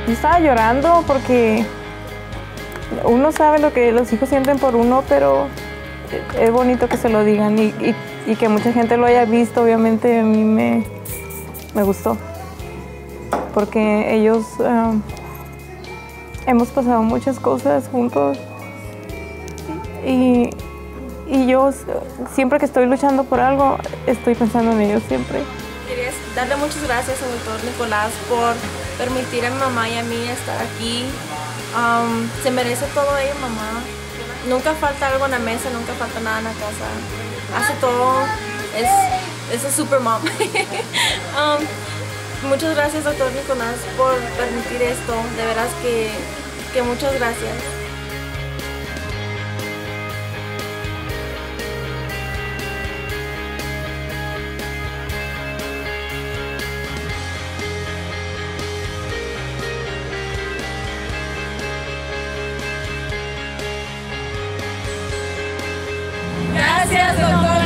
Yo estaba llorando porque uno sabe lo que los hijos sienten por uno, pero es bonito que se lo digan y que mucha gente lo haya visto. Obviamente a mí me gustó, porque ellos hemos pasado muchas cosas juntos y yo siempre que estoy luchando por algo, estoy pensando en ellos siempre. Quería darle muchas gracias al doctor Nicolás por permitir a mi mamá y a mí estar aquí. Se merece todo ello, mamá. Nunca falta algo en la mesa, nunca falta nada en la casa. Hace todo, es a super mom. Muchas gracias, doctor Nicolás, por permitir esto. De veras que muchas gracias. Gracias, doctor.